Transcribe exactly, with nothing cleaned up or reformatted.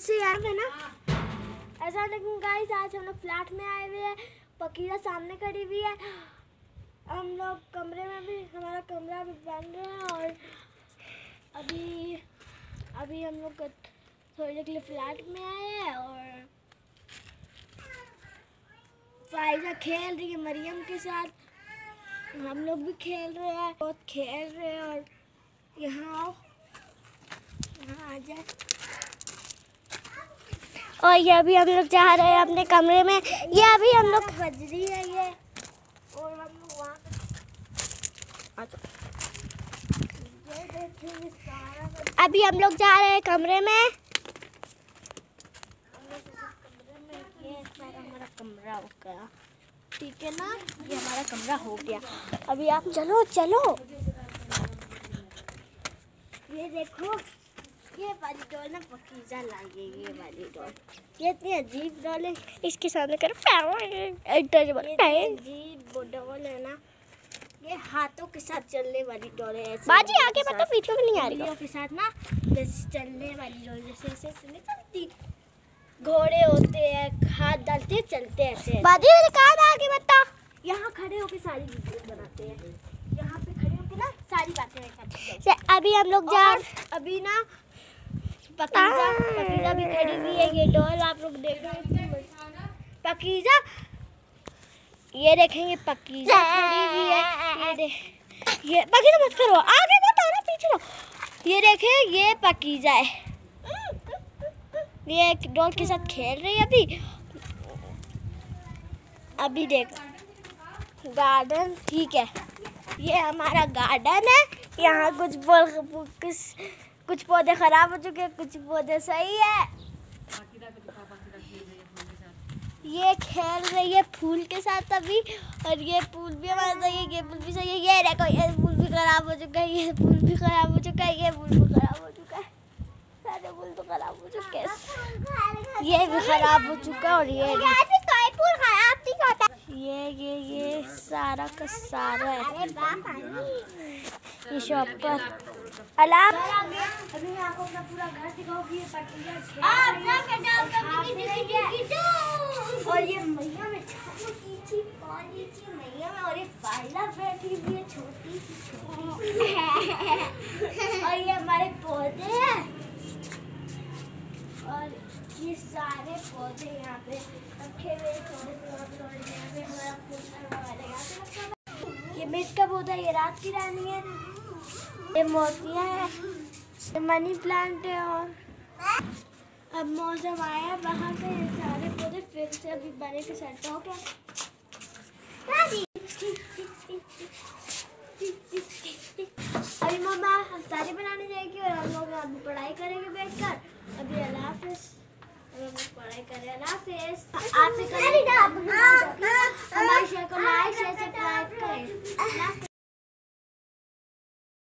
से यार है ना ऐसा। लेकिन गाइस आज हम लोग फ्लैट में आए हुए हैं, पकीजा सामने खड़ी हुई है, हम लोग कमरे में भी, हमारा कमरा भी बन रहा है और अभी अभी हम लोग थोड़ी देर के लिए फ्लैट में आए हैं और फाइजा खेल रही है मरियम के साथ, हम लोग भी खेल रहे हैं, बहुत खेल रहे हैं। और यहाँ आओ, यहाँ आ जाए। और ये अभी हम लोग जा रहे हैं अपने कमरे में, ये अभी हम लोग बज रही है ये, और हम लोग वहाँ अभी हम लोग जा रहे हैं कमरे में। हमारा कमरा हो गया, ठीक है ना, ये हमारा कमरा हो गया। अभी आप चलो चलो, ये देखो ये वाली डॉल ना पकीजा लाई, ये वाली डॉल, ये इतनी अजीब डॉल है, इसके सामने कर अजीब डॉल है ना, ये हाथों के साथ चलने वाली डॉल है। बाजी आगे मतलब वीडियो में नहीं आ रही के साथ ना, जैसे चलने वाली डॉल, जैसे ऐसे नहीं चलती, घोड़े होते हैं, हाथ डालते हैं, चलते हैं ऐसे। बाजी कहाँ आगे बता, यहाँ खड़े होके सारी वीडियो बनाते हैं, यहाँ पे खड़े होके ना सारी बातें करते हैं। अभी हम लोग जा अभी ना पकीजा पकीजा भी खड़ी हुई है, ये डॉल आप लोग देख रहे हैं पकीजा, ये देखेंगे पकीजा खड़ी हुई है, ये देख, ये पकीजा मत करो, आगे मत आना, पीछे रहो। ये देखें ये पकीजा है, ये एक डॉल के साथ खेल रही है अभी। अभी देख गार्डन, ठीक है, ये हमारा गार्डन है, यहाँ कुछ कुछ कुछ पौधे खराब हो चुके हैं, कुछ पौधे सही है। ये खेल रही है फूल के साथ अभी, और ये फूल भी हमारा सही है, ये फूल भी सही है। ये देखो ये फूल भी खराब हो चुका है, ये फूल भी खराब हो चुका है, ये फूल भी खराब हो चुका है, सारे फूल तो खराब हो चुके हैं, ये भी खराब हो चुका है। और ये फूल खराब नहीं होता, ये ये ये सारा का सारा है ये शॉप पर। अलाप अभी मैं आपको अपना पूरा घर दिखाऊंगी, और ये मैया में कीची पानी की मैया में, और ये फाइला बैठी हुई है छोटी सी छोटी, और ये हमारे पौधे हैं, और ये सारे पौधे यहाँ पे रखे हुए थोड़े थोड़े यहाँ पे हमारा फूल वाला यहाँ पे रखा हुआ। ये मिर्च का पौधा, ये रात की रानी है, ये मोतियाँ है, ये मनी प्लांट है। और अब मौसम आया बाहर से, ये सारे पौधे फिर से अभी बने के सेट हो गए। अभी मम्मा अफ्तारी बनाने जाएगी और हम लोग अभी पढ़ाई करेंगे बैठकर। अभी अल्लाह हाफिज़, हम लोग पढ़ाई करें, अल्लाह हाफिज़। आपसे